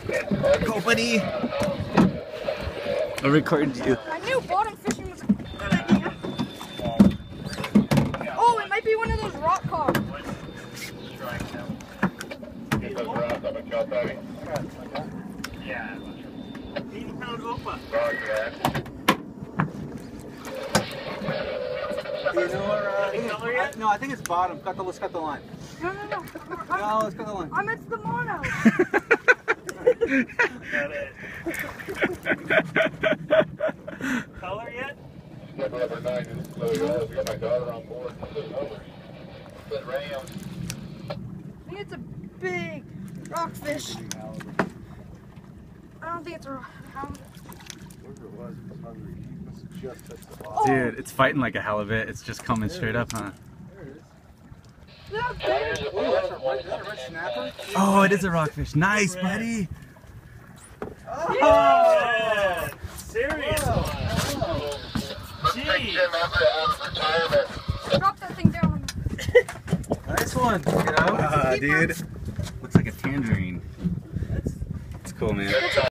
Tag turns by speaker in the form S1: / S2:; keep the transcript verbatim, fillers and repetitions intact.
S1: Go, buddy. I'll record you.
S2: I knew bottom fishing was a good idea. Oh, it might be one of those rock cars.
S3: Yeah. eighty pound opa.
S4: You know what? Uh, I, no, I think it's bottom. Cut the, let's cut the line.
S2: No, no, no.
S4: No, let's cut the line.
S2: I'm at the mono.
S3: Got it. Color yet?
S5: Number nine is so we got my daughter on board. But Ram.
S2: I think it's a big rockfish. I don't think it's a rock.
S4: Whoever it was, was hungry. He must have just touched the
S2: Oh.
S1: Dude, it's fighting like a halibut. It's just coming straight up, huh?
S4: There it is.
S2: Look, dude.
S4: Oh, that's a red, is that a red snapper?
S1: Oh, it is a rockfish. Nice, buddy.
S3: Oh! Yeah. Serious one. Gee.
S2: Drop that thing down.
S4: Nice one. Check it out.
S1: Ah, dude. Looks like a tangerine. It's cool, man.